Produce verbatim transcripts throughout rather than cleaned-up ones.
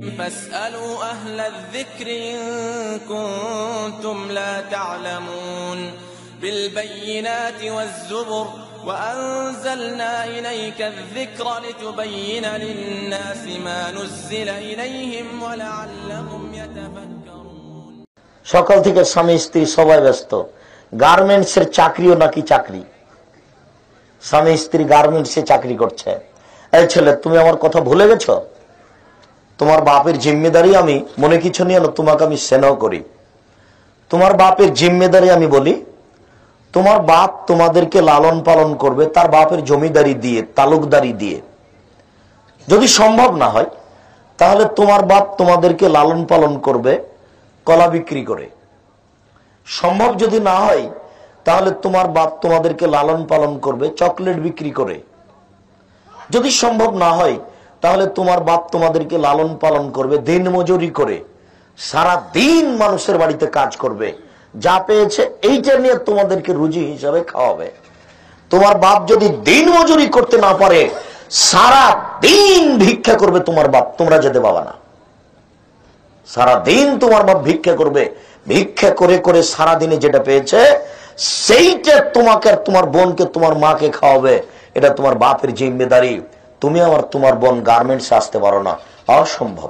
فاسألوا أهل الذكر إن كنتم لا تعلمون بالبينات والزبر وأنزلنا إليك الذكر لتبين للناس ما نزل إليهم ولعلهم يتفكرون সকাল থেকে স্বামী স্ত্রী সবাই ব্যস্ত। গার্মেন্টসের চাকরিও নাকি চাকরি, স্বামী স্ত্রী গার্মেন্টসে চাকরি করছে। এই ছেলে, তুমি আমার কথা ভুলে গেছো? তোমার বাপের জিম্মেদারি আমি মনে কিছু নিয়ে তোমাকে আমি স্নেহ করি। তোমার বাপের জিম্মেদারি আমি বলি, তোমার বাপ তোমাদেরকে লালন পালন করবে তার বাপের জমিদারি দিয়ে, তালুকদারি দিয়ে। যদি সম্ভব না হয় তাহলে তোমার বাপ তোমাদেরকে লালন পালন করবে কলা বিক্রি করে। সম্ভব যদি না হয় তাহলে তোমার বাপ তোমাদেরকে লালন পালন করবে চকলেট বিক্রি করে। যদি সম্ভব না হয় তাহলে তোমার বাপ তোমাদেরকে লালন পালন করবে দিন মজুরি করে। সারা দিন মানুষের বাড়িতে কাজ করবে, যা পেয়েছে এইটা নিয়ে তোমাদেরকে রুজি হিসাবে খাওয়াবে। তোমার বাপ যদি দিন মজুরি করতে না পারে, সারা দিন ভিক্ষা করবে তোমার বাপ, তোমরা যেতে পাবা না। সারা দিন তোমার বাপ ভিক্ষা করবে, ভিক্ষা করে করে সারা দিনে যেটা পেয়েছে সেইটা তোমাকে আর তোমার বোনকে তোমার মাকে খাওয়াবে। এটা তোমার বাপের জিম্মেদারি। তুমি আমার তোমার বোন গার্মেন্টসে আসতে পারো না, অসম্ভব।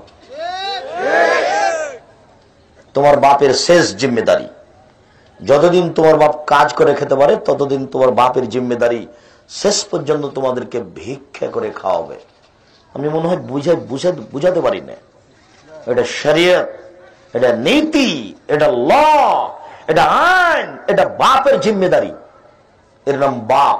তোমার বাপের শেষ জিম্মেদারি। যতদিন তোমার বাপ কাজ করে খেতে পারে ততদিন তোমার বাপের জিম্মেদারি, শেষ পর্যন্ত তোমাদেরকে ভিক্ষা করে খাওয়াবে। আমি মনে হয় বুঝে বুঝে বুঝাতে পারি না। এটা শরিয়ত, এটা নীতি, এটা ল, এটা আইন, এটা বাপের জিম্মেদারি। এর নাম বাপ।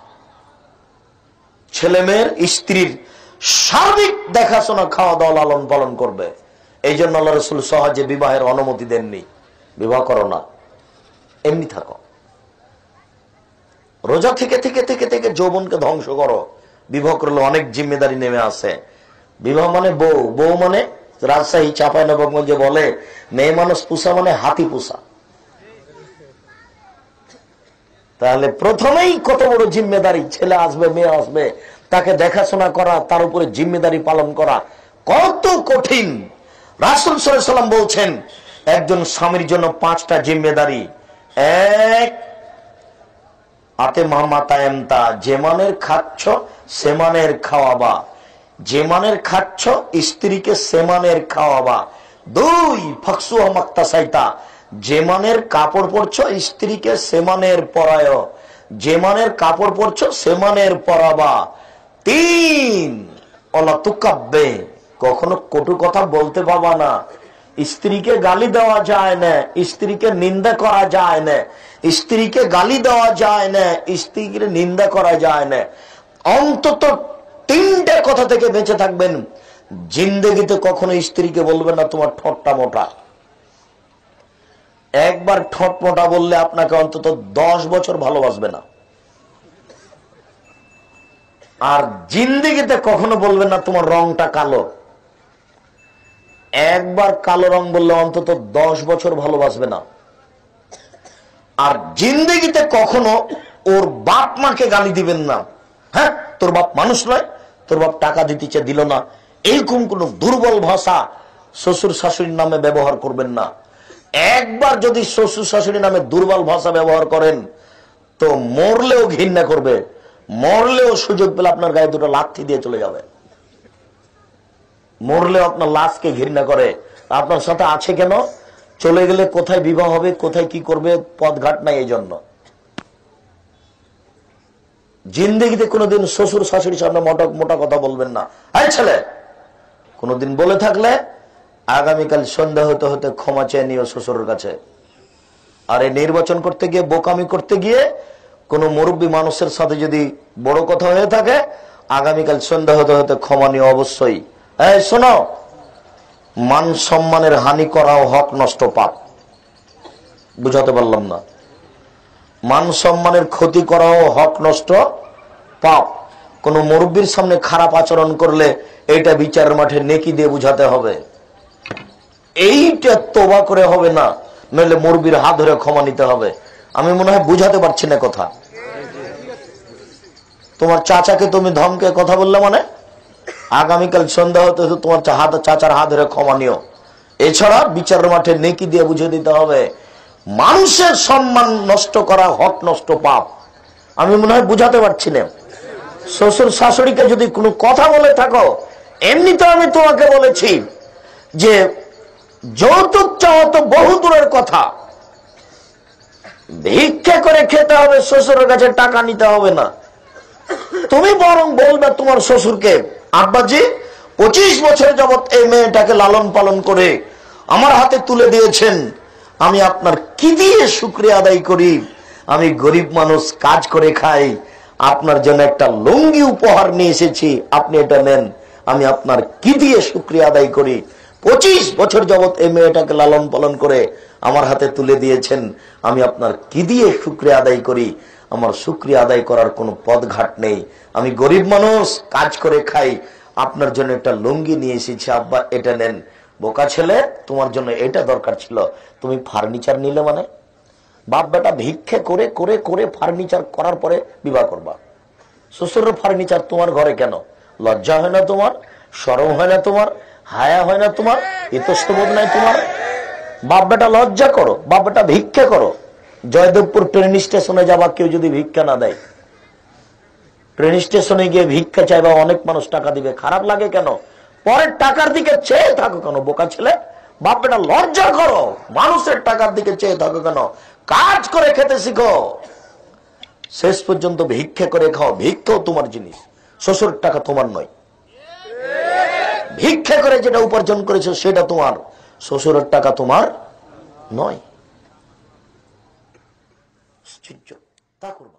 ছেলে মেয়ের স্ত্রীর সার্বিক দেখাশোনা, খাওয়া দাওয়া, লালন পালন করবে। এই জন্য আল্লাহ রাসূল সহজে বিবাহের অনুমতি দেননি। বিবাহ করো না, এমনি থাকো। রোজা থেকে থেকে থেকে থেকে যৌবনকে ধ্বংস করো। বিবাহ করলে অনেক জিম্মেদারি নেমে আসে। বিবাহ মানে বউ, বউ মানে রাজশাহী চাঁপাইনবাবগঞ্জে বলে মেয়ে মানুষ পুষা মানে হাতি পুষা। তাহলে প্রথমেই কত বড় জিম্মেদারি। ছেলে আসবে, মেয়ে আসবে, তাকে দেখাশোনা করা, তার উপরে জিম্মেদারি পালন করা কত কঠিন। রাসূল সাল্লাল্লাহু আলাইহি ওয়াসাল্লাম বলছেন একজন স্বামীর জন্য পাঁচটা জিম্মেদারি। এক, আতে মামাতায়ামতা, যে মানের খাচ্ছ সে মানের খাওয়াবা। যে মানের খাচ্ছ স্ত্রীকে সে মানের খাওয়াবা। দুই, ফাকসুহা মাক্তাসাইতা, যে মানের কাপড় পরছ স্ত্রীকে সে মানের পরায়। যে মানের কাপড় পরছ সে মানের পরাবা। তিন, অলা তুকাব্বে, কখনো কটু কথা বলতে পাবা না। স্ত্রীকে গালি দেওয়া যায় না, স্ত্রীকে নিন্দা করা যায় না, স্ত্রীকে গালি দেওয়া যায় না, স্ত্রীকে নিন্দা করা যায় না। অন্তত তিনটে কথা থেকে বেঁচে থাকবেন। জিন্দেগিতে কখনো স্ত্রীকে বলবেন না তোমার ঠোঁটটা মোটা। একবার ঠোঁট মোটা বললে আপনাকে অন্তত দশ বছর ভালোবাসবে না। আর জিন্দেগিতে কখনো বলবেন না তোমার রংটা কালো। একবার কালো রং বললে অন্তত দশ বছর ভালোবাসবে না। আর জিন্দেগিতে কখনো ওর বাপ মাকে গালি দিবেন না। হ্যাঁ, তোর বাপ মানুষ নয়, তোর বাপ টাকা দিতে দিল না, এইরকম কোন দুর্বল ভাষা শ্বশুর শাশুড়ির নামে ব্যবহার করবেন না। একবার যদি শ্বশুর শাশুড়ির নামে দুর্বল ভাষা ব্যবহার করেন তো মরলেও ঘৃণা করবে, মরলেও সুযোগ পেলে আপনার গায়ে দুটো লাথি দিয়ে চলে যাবে। মরলেও আপনার লাশকে ঘৃণা করে। আপনার সাথে আছে কেন? চলে গেলে কোথায় বিবাহ হবে, কোথায় কি করবে, পথঘাট নাই। এই জন্য জিন্দেগিতে কোনোদিন শ্বশুর শাশুড়ির সামনে মোটা মোটা কথা বলবেন না। এই ছেলে, কোনোদিন বলে থাকলে আগামীকাল সন্ধ্যা হতে হতে ক্ষমা চেয়ে নিও শ্বশুরের কাছে। আর এই নির্বাচন করতে গিয়ে, বোকামি করতে গিয়ে কোন মুরব্বী মানুষের সাথে যদি বড় কথা হয়ে থাকে, আগামীকাল সন্ধ্যা হতে হতে ক্ষমা নিও অবশ্যই। এই শোনো, মান সম্মানের হানি করাও হক নষ্ট, পাপ। বুঝাতে পারলাম না? মান সম্মানের ক্ষতি করাও হক নষ্ট, পাপ। কোন মুরব্বীর সামনে খারাপ আচরণ করলে এইটা বিচারের মাঠে নেকি দিয়ে বুঝাতে হবে। এইটা তোবা করে হবে না, নইলে মুরব্বীর হাত ধরে ক্ষমা নিতে হবে। আমি মনে হয় বুঝাতে পারছি না কথা। তোমার চাচাকে তুমি ধমকে কথা বললে মানে আগামীকাল সন্ধ্যা হতে তোমার হাত চাচার হাত ধরে ক্ষমা নিও। এছাড়া বিচারের মাঠে নেকি দিয়ে বুঝে দিতে হবে মানুষের সম্মান নষ্ট করা হক নষ্ট পাপ। আমি মনে হয় বুঝাতে পারছি না। শ্বশুর শাশুড়িকে যদি কোনো কথা বলে থাকো, এমনি তো আমি তোমাকে বলেছি যে যৌতুক চাওয়া তো বহু দূরের কথা, ভিক্ষা করে খেতে হবে, শ্বশুরের কাছে টাকা নিতে হবে না। তুমি বরং বলবে তোমার শ্বশুরকে, আব্বাজি পঁচিশ বছর যাবৎ এই মেয়েটাকে লালন পালন করে আমার হাতে তুলে দিয়েছেন, আমি আপনার কি দিয়ে শুকরিয়া আদায় করি? আমি গরিব মানুষ, কাজ করে খাই, আপনার জন্য একটা লুঙ্গি উপহার নিয়ে এসেছি, আপনি এটা নেন, আমি আপনার কি দিয়ে শুকরিয়া আদায় করি? পঁচিশ বছর যাবৎ এই মেয়েটাকে লালন পালন করে আমার হাতে তুলে দিয়েছেন, আমি আপনার কি দিয়ে শুকরিয়া আদায় করি? আমার শুকরিয়া আদায় করার কোনো পথঘাট নেই, আমি গরিব মানুষ, কাজ করে খাই, আপনার জন্য একটা লুঙ্গি নিয়ে এসেছি, আব্বা এটা নেন। বোকা ছেলে, তোমার জন্য এটা দরকার ছিল, তুমি ফার্নিচার নিলে মানে? বাপ বেটা ভিক্ষে করে করে করে ফার্নিচার করার পরে বিবাহ করবা। শ্বশুরের ফার্নিচার তোমার ঘরে কেন? লজ্জা হয় না তোমার? শরম হয় না তোমার? হায়া হয় না তোমার? ইতস্তবোধ নাই তোমার? বাপ বেটা লজ্জা করো, বাপ বেটা ভিক্ষে করো। জয়দেবপুর ট্রেন স্টেশনে যাবা, কেউ যদি ভিক্ষা না দেয়, ট্রেন স্টেশনে গিয়ে ভিক্ষা চাইবা, অনেক মানুষ টাকা দিবে, খারাপ লাগে কেন? পরের টাকার দিকে চেয়ে থাকো কেন? বোকা ছেলে, বাপ বেটা লজ্জা করো, মানুষের টাকার দিকে চেয়ে থাকো কেন? কাজ করে খেতে শিখো, শেষ পর্যন্ত ভিক্ষা করে খাও। ভিক্ষাও তোমার জিনিস, শ্বশুর টাকা তোমার নয়। ভিক্ষা করে যেটা উপার্জন করেছো সেটা তোমার, শ্বশুরের টাকা তোমার নয়। তা করবে।